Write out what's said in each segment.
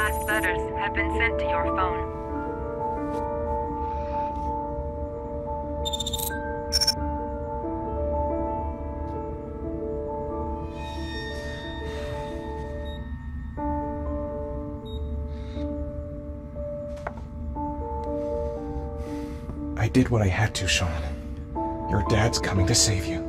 last letters have been sent to your phone. I did what I had to, Sean. Your dad's coming to save you.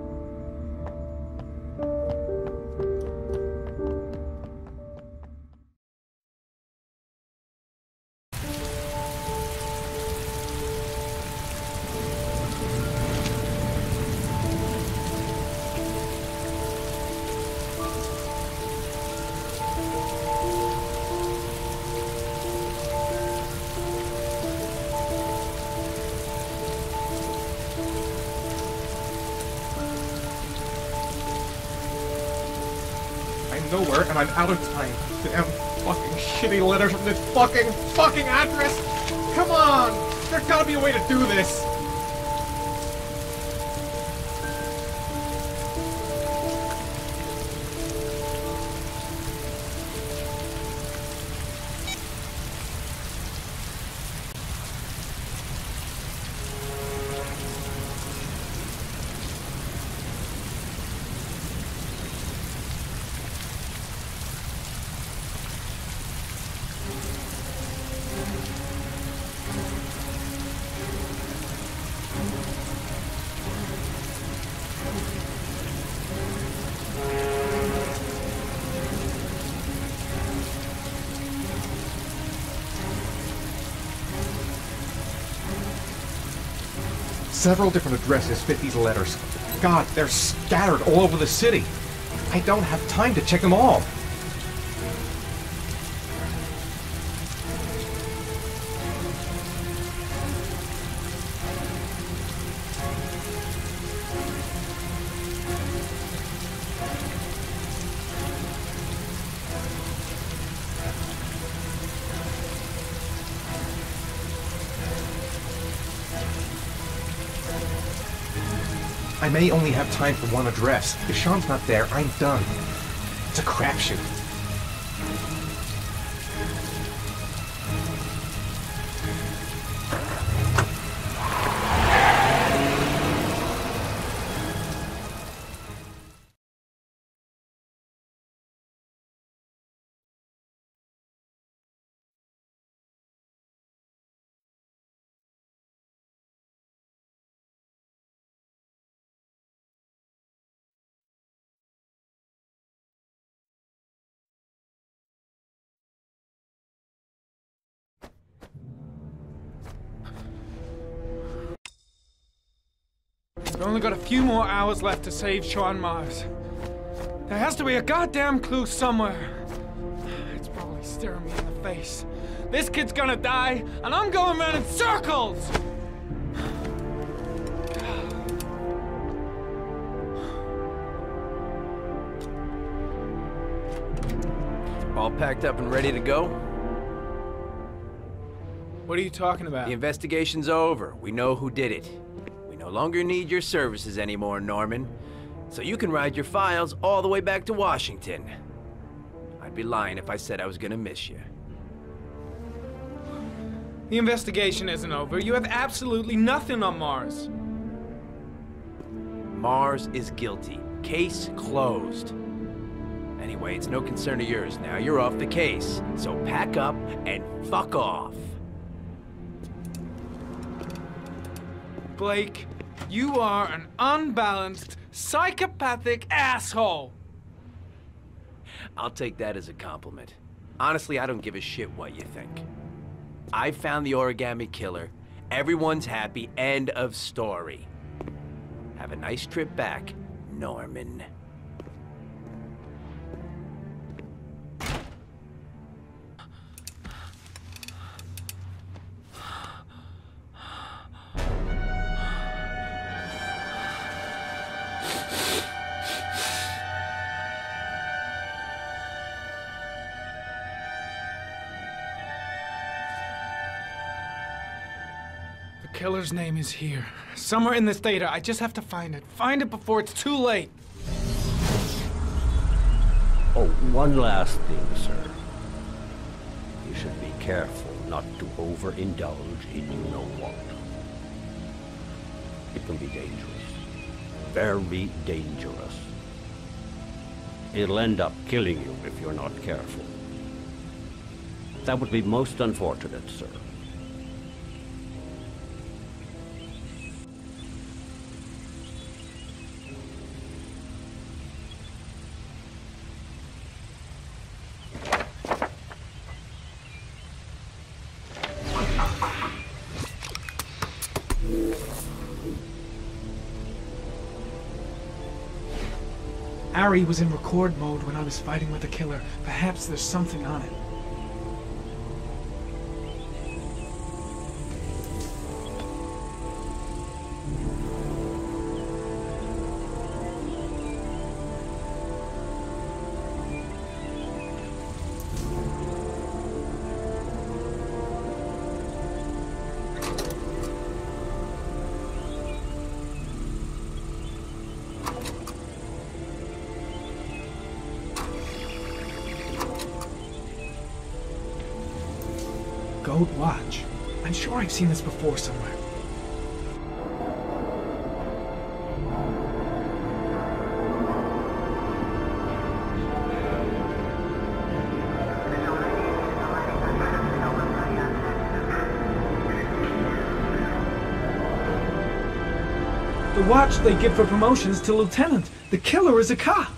Nowhere, and I'm out of time. Damn fucking shitty letters from this fucking address! Come on! There's gotta be a way to do this! Several different addresses fit these letters. God, they're scattered all over the city. I don't have time to check them all. I may only have time for one address. If Sean's not there, I'm done. It's a crapshoot. We've only got a few more hours left to save Sean Mars. There has to be a goddamn clue somewhere. It's probably staring me in the face. This kid's gonna die, and I'm going around in circles! All packed up and ready to go? What are you talking about? The investigation's over. We know who did it. We no longer need your services anymore, Norman. So you can ride your files all the way back to Washington. I'd be lying if I said I was gonna miss you. The investigation isn't over. You have absolutely nothing on Mars. Mars is guilty. Case closed. Anyway, it's no concern of yours now. You're off the case. So pack up and fuck off. Blake, you are an unbalanced, psychopathic asshole! I'll take that as a compliment. Honestly, I don't give a shit what you think. I found the origami killer. Everyone's happy. End of story. Have a nice trip back, Norman. The killer's name is here. Somewhere in this data. I just have to find it. Find it before it's too late. Oh, one last thing, sir. You should be careful not to overindulge in you-know-what. It can be dangerous. Very dangerous. It'll end up killing you if you're not careful. That would be most unfortunate, sir. Ari was in record mode when I was fighting with the killer. Perhaps there's something on it. Gold watch. I'm sure I've seen this before somewhere. The watch they give for promotions to lieutenant. The killer is a cop.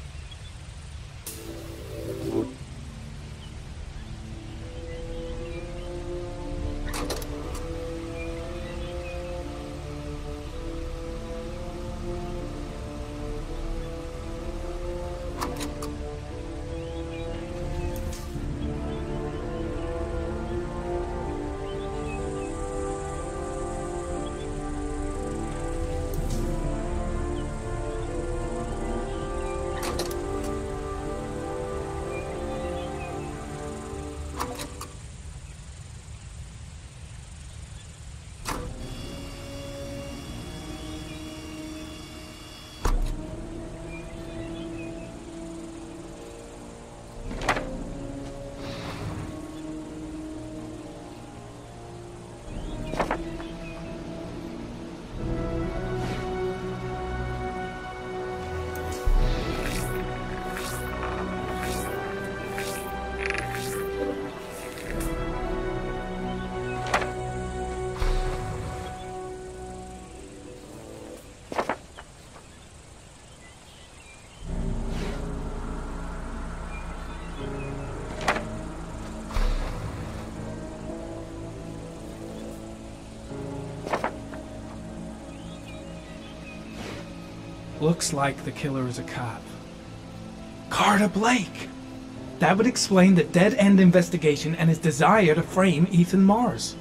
Looks like the killer is a cop. Carter Blake! That would explain the dead-end investigation and his desire to frame Ethan Mars.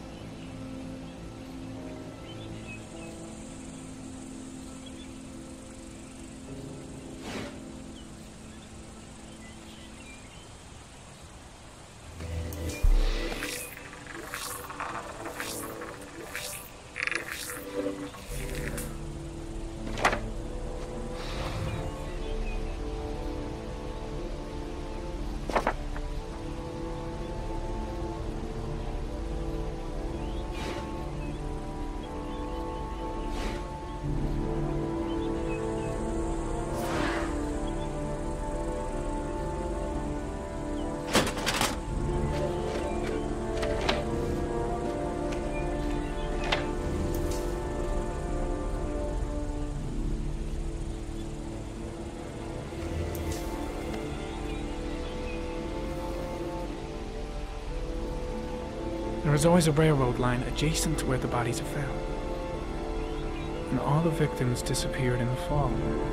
There is always a railroad line adjacent to where the bodies are found. And all the victims disappeared in the fall.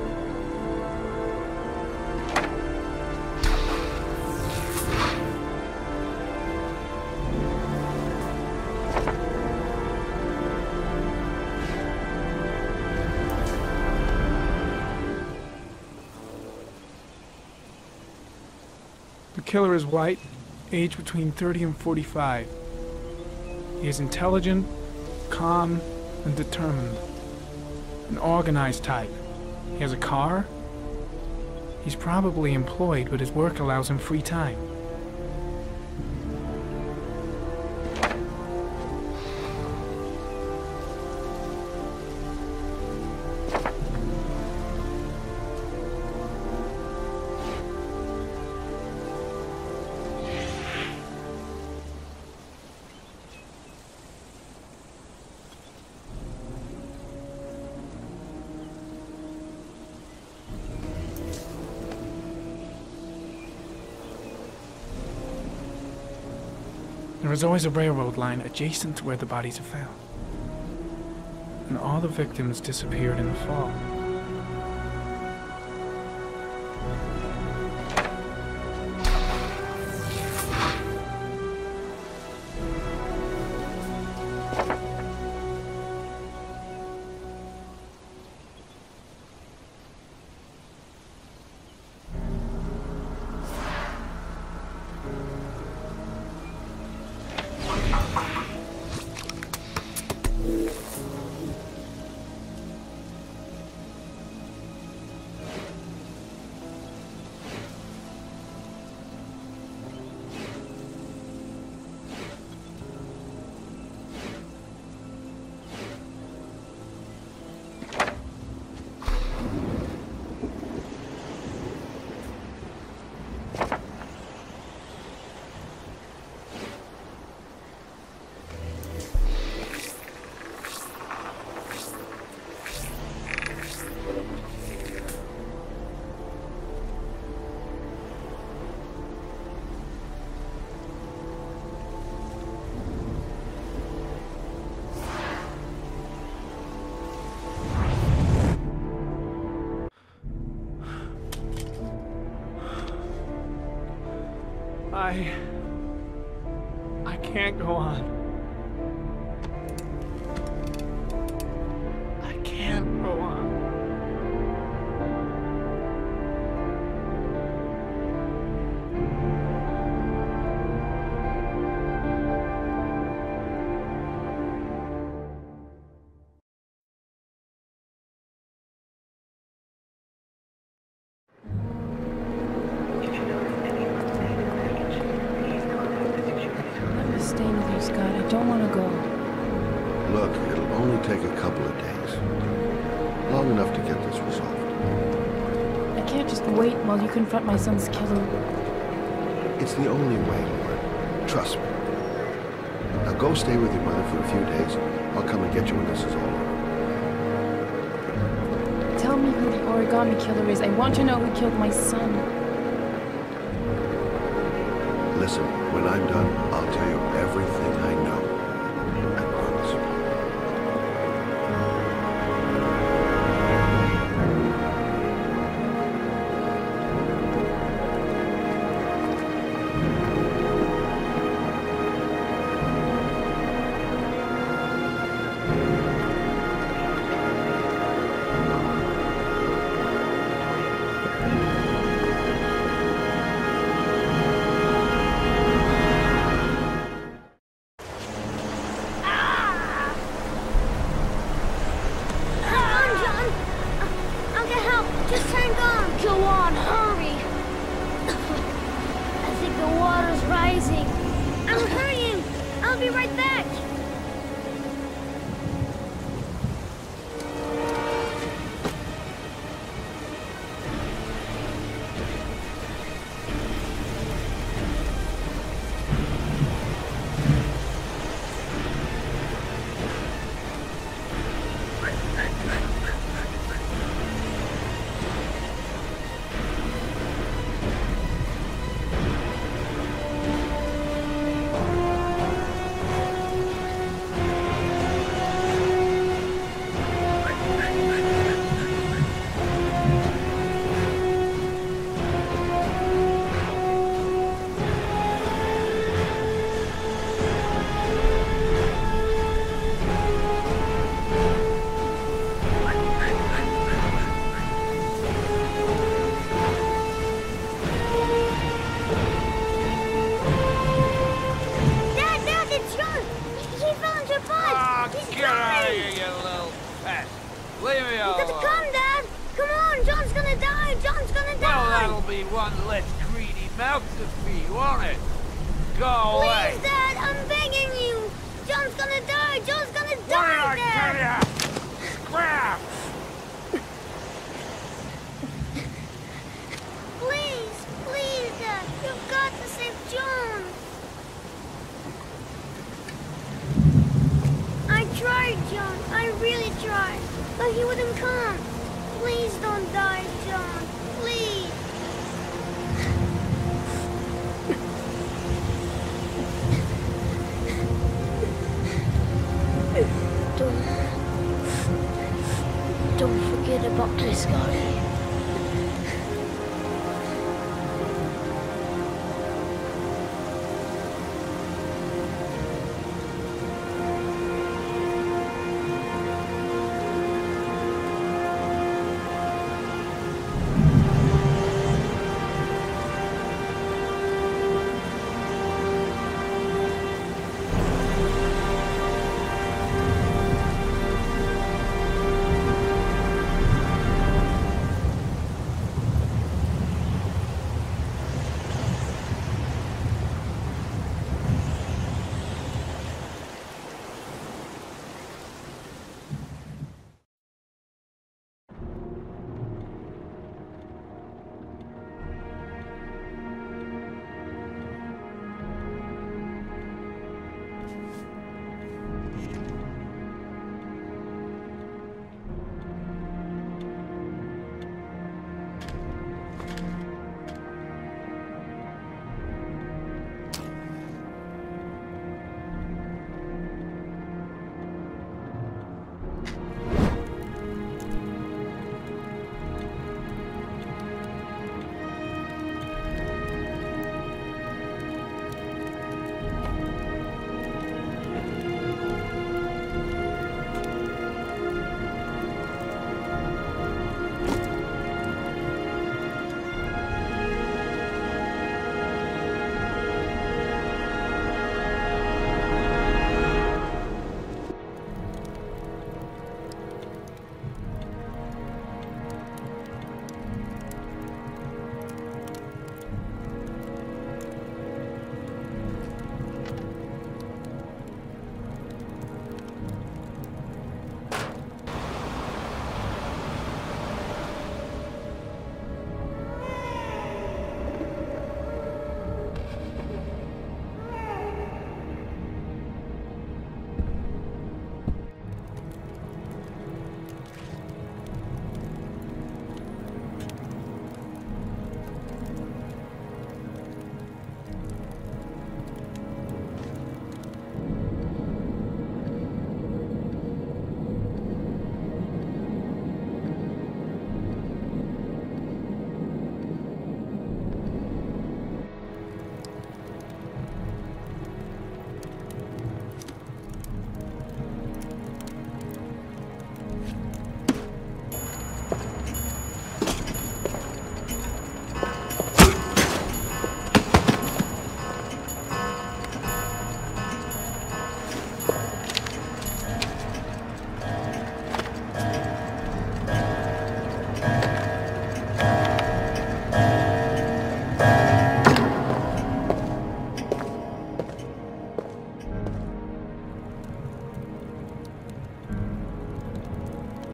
The killer is white, aged between 30 and 45. He is intelligent, calm, and determined. An organized type. He has a car. He's probably employed, but his work allows him free time. There was always a railroad line adjacent to where the bodies are found. And all the victims disappeared in the fall. I can't go on. I can't go on. Staying with you, Scott. I don't want to go. Look, it'll only take a couple of days. Long enough to get this resolved. I can't just wait while you confront my son's killer. It's the only way, Lauren. Trust me. Now go stay with your mother for a few days. I'll come and get you when this is all over. Tell me who the origami killer is. I want to know who killed my son. Listen, when I'm done, I'll tell you everything I know. I promise. Don't forget about this, Scotty.